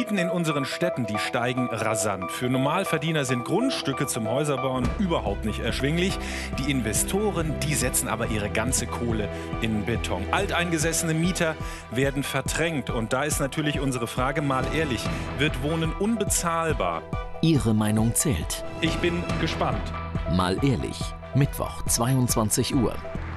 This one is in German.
Mieten in unseren Städten, die steigen rasant. Für Normalverdiener sind Grundstücke zum Häuserbauen überhaupt nicht erschwinglich. Die Investoren, die setzen aber ihre ganze Kohle in Beton. Alteingesessene Mieter werden verdrängt. Und da ist natürlich unsere Frage mal ehrlich, wird Wohnen unbezahlbar? Ihre Meinung zählt. Ich bin gespannt. Mal ehrlich. Mittwoch, 22 Uhr.